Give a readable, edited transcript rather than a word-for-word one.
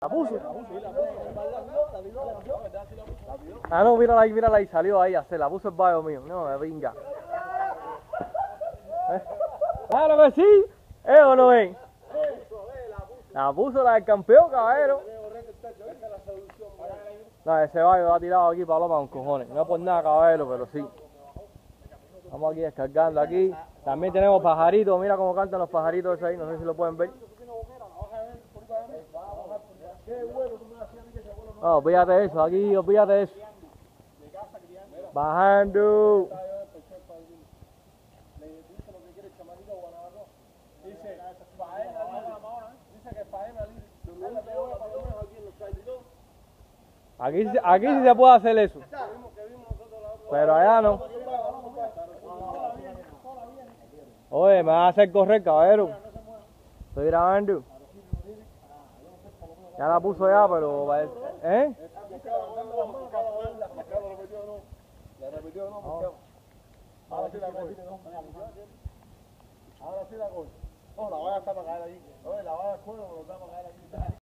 ¿La puso? Ah, no, mírala ahí, salió ahí a hacer, la puso el baño mío. No, de pinga. Claro que sí, ¿o no ven? La puso la del campeón, caballero. No, ese baño lo ha tirado aquí Paloma con cojones. No es por nada, caballero, pero sí. Vamos aquí descargando aquí. También tenemos pajaritos, mira cómo cantan los pajaritos esos ahí, no sé si lo pueden ver. No, olvídate de eso, aquí, olvídate de eso. Bajando. Aquí sí se puede hacer eso. Pero allá no. Oye, me vas a hacer correr, caballero. Estoy grabando. Ya la puso ya, pero... ¿Eh? Ahora sí la coge. Ahora sí la coge. Oh, la valla está para caer allí. Oye, la valla del cuero, lo está para caer allí.